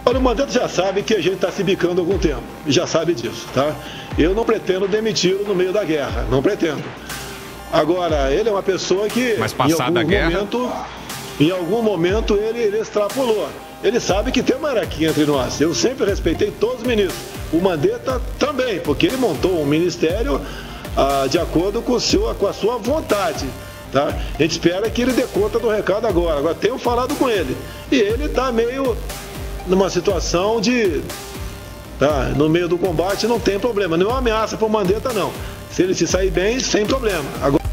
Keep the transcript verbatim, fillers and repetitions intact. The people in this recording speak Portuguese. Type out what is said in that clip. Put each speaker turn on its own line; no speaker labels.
Olha, o Mandetta já sabe que a gente está se bicando há algum tempo, já sabe disso, tá? Eu não pretendo demiti-lo no meio da guerra, não pretendo. Agora, ele é uma pessoa que,
Mas passada
em algum
a guerra...
momento, em algum momento ele, ele extrapolou. Ele sabe que tem uma hierarquia entre nós. Eu sempre respeitei todos os ministros. O Mandetta também, porque ele montou um ministério ah, de acordo com, o seu, com a sua vontade. Tá? A gente espera que ele dê conta do recado agora. Agora, tenho falado com ele. E ele está meio numa situação de... Tá? No meio do combate não tem problema. Não é uma ameaça para o Mandetta, não. Se ele se sair bem, sem problema. Agora...